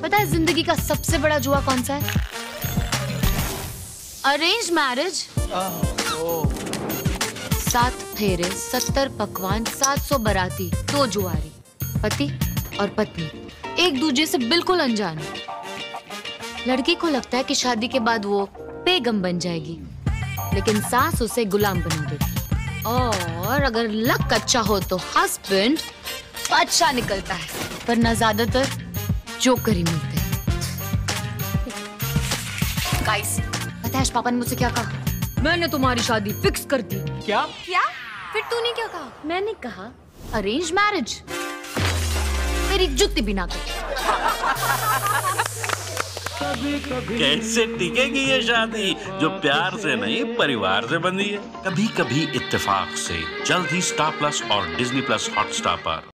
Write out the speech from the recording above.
पता है जिंदगी का सबसे बड़ा जुआ कौन सा है? Arrange marriage. 7 फेरे, 70 पकवान, 700 बाराती, 2 जुआरी, पति और पत्नी एक दूसरे से बिल्कुल अनजान। लड़की को लगता है कि शादी के बाद वो बेगम बन जाएगी, लेकिन सास उसे गुलाम बना देगी। और अगर लक अच्छा हो तो हस्बैंड अच्छा निकलता है, वरना ज्यादातर जोकर ही मिलते हैं। गाइस, पता है पापा ने मुझसे क्या कहा? मैंने तुम्हारी शादी फिक्स कर दी। क्या? फिर तूने क्या कहा? मैंने कहा अरेंज मैरिज। मेरी जुत्ती भी ना कर। कैसे टिकेगी ये शादी जो प्यार से नहीं परिवार से बंधी है? कभी कभी इत्तेफाक से, जल्द ही स्टार प्लस और डिज्नी प्लस हॉटस्टार पर।